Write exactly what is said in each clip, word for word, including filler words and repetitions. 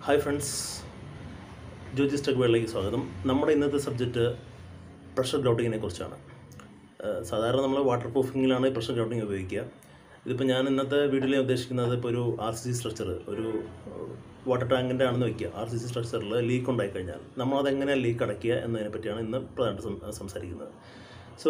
Hi friends, jojistechworld സ്വാഗതം. നമ്മുടെ ഇന്നത്തെ സബ്ജക്റ്റ് പ്രഷർ ഗ്രൗട്ടിങ്ങിനെ കുറിച്ചാണ്. സാധാരണ നമ്മൾ വാട്ടർ പ്രൂഫിങ്ങിലാണ് പ്രഷർ ഗ്രൗട്ടിങ് ഉപയോഗിക്കുക. ഇതിപ്പോൾ ഞാൻ ഇന്നത്തെ വീഡിയോയിൽ ഉദ്ദേശിക്കുന്നത് ഇപ്പോൾ ഒരു ആർ സി സി സ്ട്രക്ചർ, ഒരു വാട്ടർ ടാങ്കിൻ്റെ ആണെന്ന് വയ്ക്കുക. ആർ സി സി സ്ട്രക്ചറിൽ ലീക്ക് ഉണ്ടായിക്കഴിഞ്ഞാൽ നമ്മളതെങ്ങനെ ലീക്ക് അടയ്ക്കുക എന്നതിനെ പറ്റിയാണ് ഇന്ന് പ്രധാനമായിട്ട് സംസാരിക്കുന്നത്. സോ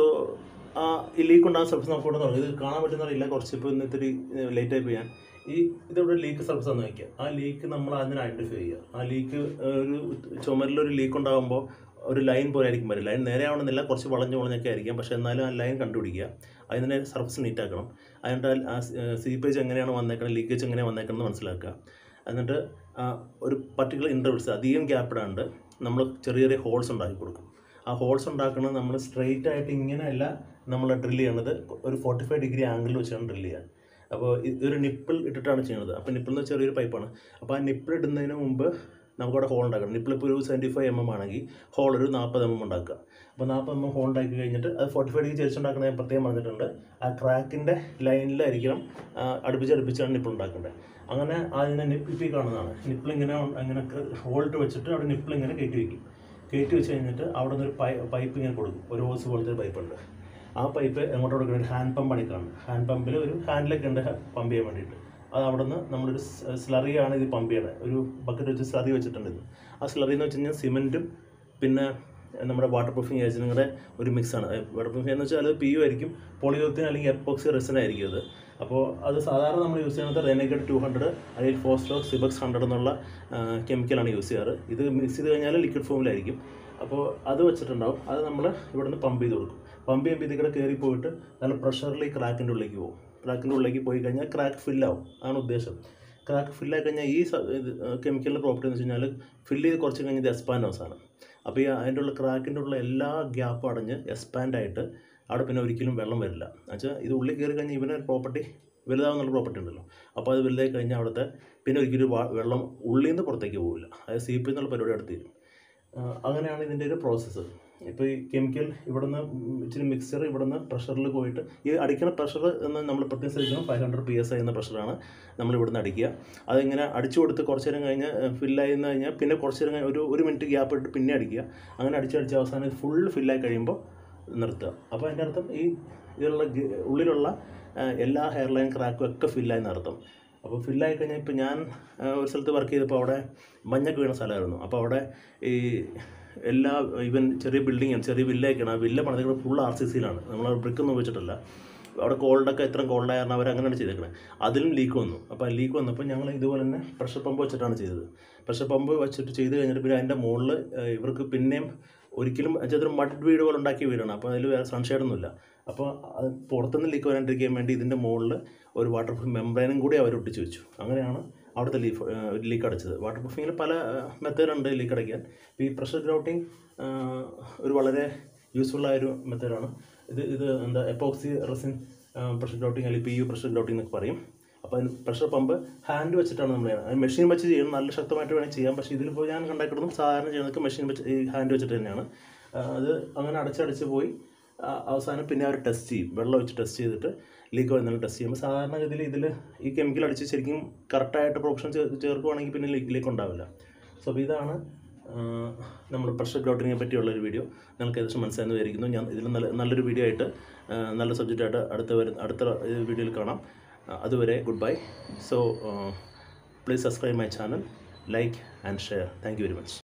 ആ ഈ ലീക്ക് ഉണ്ടാകുന്ന സർഫസ് നമുക്ക് ഇവിടെ തുടങ്ങി. ഇത് കാണാൻ പറ്റുന്നറിയില്ല, കുറച്ച് ഇപ്പോൾ ഇന്നത്തെ ഒരു ലേറ്റായി പോയാൽ ഈ ഇതവിടെ ലീക്ക് സർഫസ് എന്ന് വയ്ക്കുക. ആ ലീക്ക് നമ്മൾ അതിനെ ഐഡൻറ്റിഫൈ ചെയ്യുക. ആ ലീക്ക് ഒരു ചുമരിലൊരു ലീക്ക് ഉണ്ടാകുമ്പോൾ ഒരു ലൈൻ പോലെ ആയിരിക്കും വരും. ലൈൻ നേരെ ആവണമെന്നില്ല, കുറച്ച് വളഞ്ഞു വളഞ്ഞൊക്കെ ആയിരിക്കാം. പക്ഷേ എന്നാലും ആ ലൈൻ കണ്ടുപിടിക്കുക, അതിനെ സർഫസ് നീറ്റാക്കണം. അതിൻ്റെ ആ സീപ്പേജ് എങ്ങനെയാണ് വന്നേക്കണം, ലീക്കേജ് എങ്ങനെയാണ് വന്നേക്കണം എന്ന് മനസ്സിലാക്കുക. എന്നിട്ട് ഒരു പർട്ടിക്കുലർ ഇൻ്റർവൽസ് അധികം ഗ്യാപ്പ് ഇടാണ്ട് നമ്മൾ ചെറിയ ചെറിയ ഹോൾസ് ഉണ്ടാക്കി കൊടുക്കും. ആ ഹോൾസ് ഉണ്ടാക്കുന്നത് നമ്മൾ സ്ട്രെയിറ്റ് ആയിട്ട് ഇങ്ങനെയല്ല നമ്മൾ ഡ്രിൽ ചെയ്യണത്, ഒരു ഫോർട്ടി ഫൈവ് ഡിഗ്രി ആംഗിളിൽ വെച്ചാണ് ഡ്രിൽ ചെയ്യുക. അപ്പോൾ ഇതൊരു നിപ്പിൾ ഇട്ടിട്ടാണ് ചെയ്യുന്നത്. അപ്പോൾ നിപ്പിൾ എന്ന് ചെറിയൊരു പൈപ്പാണ്. അപ്പോൾ ആ നിപ്പിൾ ഇടുന്നതിന് മുമ്പ് നമുക്കവിടെ ഹോൾ ഉണ്ടാക്കണം. നിപ്പിൾ ഇപ്പോൾ ഒരു സെവൻറ്റി ഫൈവ് എം എം ആണെങ്കിൽ ഹോൾ ഒരു നാൽപ്പത് എം എം ഉണ്ടാക്കുക. അപ്പോൾ നാൽപ്പത് എം എം ഹോൾ ഉണ്ടാക്കി കഴിഞ്ഞിട്ട് അത് ഫോർട്ടി ഫൈവ് ഡിഗ്രി ചെരിച്ചുണ്ടാക്കുന്നത് ഞാൻ പ്രത്യേകം പറഞ്ഞിട്ടുണ്ട്. ആ ക്രാക്കിൻ്റെ ലൈനിലായിരിക്കണം അടുപ്പിച്ച് അടുപ്പിച്ചാണ് നിപ്പിൾ ഉണ്ടാക്കേണ്ടത്. അങ്ങനെ അതിനെ നിപ്പിൽ കാണുന്നതാണ്. നിപ്പിൾ ഇങ്ങനെ അങ്ങനെ ഹോൾട്ട് വെച്ചിട്ട് അവിടെ നിപ്പിൾ ഇങ്ങനെ കയറ്റി വയ്ക്കും. കയറ്റി വെച്ച് കഴിഞ്ഞിട്ട് അവിടെ നിന്ന് ഒരു പൈ പൈപ്പ് ഇങ്ങനെ കൊടുക്കും. ഒരു ഹോസ് പോലത്തെ ഒരു പൈപ്പുണ്ട്. ആ പൈപ്പ് എങ്ങോട്ട് കൊടുക്കുന്നത് ഹാൻഡ് പമ്പ് പണിക്കാണ്. ഹാൻഡ് പമ്പിൽ ഒരു ഹാൻഡിലൊക്കെ ഉണ്ട് പമ്പ് ചെയ്യാൻ വേണ്ടിയിട്ട്. അത് അവിടെ നിന്ന് നമ്മളൊരു സ്ലറിയാണ് ഇത് പമ്പ് ചെയ്യണത്. ഒരു ബക്കറ്റ് വെച്ച് സ്ലറി വെച്ചിട്ടുണ്ട്. ഇത് ആ സ്ലറി എന്ന് വെച്ച് കഴിഞ്ഞാൽ സിമെൻറ്റും പിന്നെ നമ്മുടെ വാട്ടർ പ്രൂഫിങ് ഏജൻറ്റും കൂടെ ഒരു മിക്സാണ്. വാട്ടർ പ്രൂഫിങ് എന്ന് വെച്ചാൽ അത് പി യു ആയിരിക്കും, പോളിയോത്തിൻ അല്ലെങ്കിൽ എപ്പോക്സി റെസിൻ ആയിരിക്കും അത്. അപ്പോൾ അത് സാധാരണ നമ്മൾ യൂസ് ചെയ്യുന്നത് റെനഗേഡ് ടു ഹൺഡ്രഡ് അല്ലെങ്കിൽ ഫോസ്റ്റോ സിബക്സ് ഹൺഡ്രഡ് എന്നുള്ള കെമിക്കലാണ് യൂസ് ചെയ്യാറ്. ഇത് മിക്സ് ചെയ്ത് കഴിഞ്ഞാൽ ലിക്വിഡ് ഫോമിലായിരിക്കും. അപ്പോൾ അത് വെച്ചിട്ടുണ്ടാവും. അത് നമ്മൾ ഇവിടെ നിന്ന് പമ്പ് ചെയ്ത് കൊടുക്കും. പമ്പ് ചെയ്യുമ്പോൾ ഇതിൽ കൂടെ കയറി പോയിട്ട് നല്ല പ്രഷറിൽ ഈ ക്രാക്കിൻ്റെ ഉള്ളിലേക്ക് പോകും. ക്രാക്കിൻ്റെ ഉള്ളിലേക്ക് പോയി കഴിഞ്ഞാൽ ക്രാക്ക് ഫില്ലാവും, ആണ് ഉദ്ദേശം. ക്രാക്ക് ഫില്ലായി കഴിഞ്ഞാൽ ഈ കെമിക്കലിൻ്റെ പ്രോപ്പർട്ടി എന്ന് വെച്ച് കഴിഞ്ഞാൽ ഫില്ല് ചെയ്ത് കുറച്ച് കഴിഞ്ഞാൽ ഇത് എക്സ്പാൻഡ് അവസാനം. അപ്പോൾ ഈ അതിൻ്റെ ഉള്ള ക്രാക്കിൻ്റെ ഉള്ള എല്ലാ ഗ്യാപ്പും അടഞ്ഞ് എക്സ്പാൻഡായിട്ട് അവിടെ പിന്നെ ഒരിക്കലും വെള്ളം വരില്ല. എന്നുവെച്ചാൽ ഇത് ഉള്ളിൽ കയറി കഴിഞ്ഞാൽ ഇവനൊരു പ്രോപ്പർട്ടി വലുതാവുന്നുള്ള പ്രോപ്പർട്ടി ഉണ്ടല്ലോ. അപ്പോൾ അത് വലുതായി കഴിഞ്ഞാൽ അവിടുത്തെ പിന്നെ ഒരിക്കലും വെള്ളം ഉള്ളിൽ നിന്ന് പുറത്തേക്ക് പോകില്ല. അതായത് സി പി എന്നുള്ള പരിപാടി അടുത്ത് തരും. അങ്ങനെയാണ് ഇതിൻ്റെ ഒരു പ്രോസസ്സ്. ഇപ്പോൾ ഈ കെമിക്കൽ ഇവിടെ നിന്ന് ഇച്ചിരി മിക്സർ ഇവിടെ നിന്ന് പ്രഷറിൽ പോയിട്ട് ഈ അടിക്കുന്ന പ്രഷർ എന്ന് നമ്മൾ പ്രത്യേകം ശ്രദ്ധിക്കണം. Five hundred P S I എന്ന പ്രഷറാണ് നമ്മൾ ഇവിടെ നിന്ന് അടിക്കുക. അതിങ്ങനെ അടിച്ചു കൊടുത്ത് കുറച്ച് നേരം കഴിഞ്ഞ് ഫില്ലായി എന്ന് കഴിഞ്ഞാൽ പിന്നെ കുറച്ച് നേരം കഴിഞ്ഞ് ഒരു ഒരു മിനിറ്റ് ഗ്യാപ്പ് ഇട്ട് പിന്നെ അടിക്കുക. അങ്ങനെ അടിച്ചടിച്ച് അവസാനം ഫുൾ ഫില്ലായി കഴിയുമ്പോൾ നിർത്തുക. അപ്പോൾ അതിൻ്റെ അർത്ഥം ഈ ഇതിലുള്ള ഉള്ളിലുള്ള എല്ലാ ഹെയർ ലൈൻ ക്രാക്കും ഒക്കെ ഫില്ലായി എന്നർത്ഥം. അപ്പോൾ ഫില്ലായി കഴിഞ്ഞാൽ ഇപ്പോൾ ഞാൻ ഒരു സ്ഥലത്ത് വർക്ക് ചെയ്തപ്പോൾ അവിടെ മഞ്ഞൊക്കെ വീണ സ്ഥലമായിരുന്നു. അപ്പോൾ അവിടെ ഈ എല്ലാ ഈവൻ ചെറിയ ബിൽഡിങ്ങാണ്, ചെറിയ വില്ലയൊക്കെയാണ്. ആ വില്ല പണിതേക്കുന്നത് ഫുൾ ആർ സി സിയിലാണ്, നമ്മൾ ബ്രിക്കൊന്നും ഉപയോഗിച്ചിട്ടില്ല. അവിടെ കോൾഡൊക്കെ എത്ര കോൾഡായിരുന്നു അവർ അങ്ങനെയാണ് ചെയ്തേക്കുന്നത്. അതിലും ലീക്ക് വന്നു. അപ്പോൾ ആ ലീക്ക് വന്നപ്പോൾ ഞങ്ങൾ ഇതുപോലെ തന്നെ പ്രഷർ പമ്പ് വെച്ചിട്ടാണ് ചെയ്തത്. പ്രഷർ പമ്പ് വെച്ചിട്ട് ചെയ്ത് കഴിഞ്ഞിട്ട് പിന്നെ അതിൻ്റെ മുകളിൽ ഇവർക്ക് പിന്നെയും ഒരിക്കലും ചെറിയ മഡ് വീട് പോലെ ഉണ്ടാക്കിയ വീടാണ്. അപ്പോൾ അതിൽ വേറെ സൺഷെയ്ഡൊന്നുമില്ല. അപ്പോൾ അത് പുറത്തുനിന്ന് ലീക്ക് വരാണ്ടിരിക്കാൻ വേണ്ടി ഇതിൻ്റെ മുകളിൽ ഒരു വാട്ടർ പ്രൂഫ് മെംബ്രെയിനും കൂടി അവർ ഒട്ടിച്ച് വെച്ചു. അങ്ങനെയാണ് അവിടുത്തെ ലീഫ് ലീക്ക് അടച്ചത്. വാട്ടർ പ്രൂഫിങ്ങിൽ പല മെത്തേഡുണ്ട് ലീക്ക് അടയ്ക്കാൻ. ഈ പ്രഷർ ഗ്രൗട്ടിങ് ഒരു വളരെ യൂസ്ഫുള്ളായൊരു മെത്തേഡാണ്. ഇത് ഇത് എന്താ എപ്പോക്സി റെസിൻ പ്രഷർ ഗ്രൗട്ടിങ് അല്ലെങ്കിൽ പി യു പ്രഷർ ഗ്രൗട്ടിങ് എന്നൊക്കെ പറയും. അപ്പോൾ അതിന് പ്രഷർ പമ്പ് ഹാൻഡ് വെച്ചിട്ടാണ് നമ്മൾ ചെയ്യുന്നത്. അത് മെഷീൻ വെച്ച് ചെയ്യണം, നല്ല ശക്തമായിട്ട് വേണമെങ്കിൽ ചെയ്യാം. പക്ഷേ ഇതിലിപ്പോൾ ഞാൻ കണ്ടാക്കിയിട്ടൊന്നും സാധാരണ ചെയ്യുന്നതൊക്കെ മെഷീൻ വെച്ച് ഈ ഹാൻഡ് വെച്ചിട്ട് തന്നെയാണ്. അത് അങ്ങനെ അടച്ചടച്ച് പോയി അവസാനം പിന്നെ അവർ ടെസ്റ്റ് ചെയ്യും. വെള്ളം വെച്ച് ടെസ്റ്റ് ചെയ്തിട്ട് ലീക്ക് വരുന്നതിന് ടെസ്റ്റ് ചെയ്യുമ്പോൾ സാധാരണഗതിയിൽ ഇതിൽ ഈ കെമിക്കൽ അടിച്ച് ശരിക്കും കറക്റ്റായിട്ട് പ്രൊഫഷൻ ചേർക്കുവാണെങ്കിൽ പിന്നെ ലീക്ക് ലീക്ക് ഉണ്ടാവില്ല. സോ അപ്പോൾ ഇതാണ് നമ്മൾ പ്രഷർ ഗ്രൗട്ടിങ്ങിനെ പറ്റിയുള്ളൊരു വീഡിയോ. നിങ്ങൾക്ക് ഏകദേശം മനസ്സിലായെന്ന് വിചാരിക്കുന്നു. ഞാൻ ഇതിൽ നല്ല നല്ലൊരു വീഡിയോ ആയിട്ട് നല്ല സബ്ജക്റ്റായിട്ട് അടുത്ത വരുന്ന അടുത്ത വീഡിയോയിൽ കാണാം. അതുവരെ good bye. So please subscribe my channel, like and share. Thank you very much.